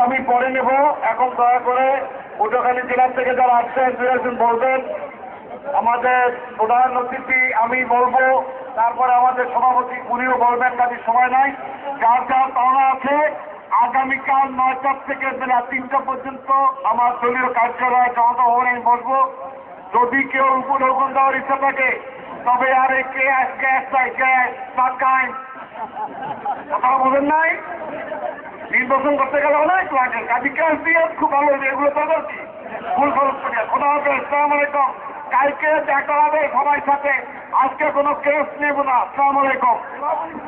আমি পরে নেব। এখন দয়া করে পটুয়াখালী জেলা থেকে যারা আসছেন দু একজন বলবেন। আমাদের প্রধান অতিথি আমি বলবো, তারপরে আমাদের সভাপতি উনিও বলবেন, কাজে সময় নাই। যার যার পাওনা আছে আগামীকাল 9টা থেকে বেলা 3টা পর্যন্ত আমার দলীয় কার্যালয়ে জনতা ভবনে আমি বসবো। যদি কেউ উপঢৌকন দেওয়ার ইচ্ছা থাকে তবে আর এই গ্যাস চাই, গ্যাস টাকায় কথা বলেন নাই। নির্বাচন করতে গেলে অনেক লাগে, কাজে গ্যাস দিয়ে খুব ভালো হবে। এগুলো তো কি ফুল খরচ করিয়া খোদা হবে। আসসালামু আলাইকুম। কালকে দেখা হবে সবার সাথে। আজকে কোনো কেস নেব না। আসসালামু আলাইকুম।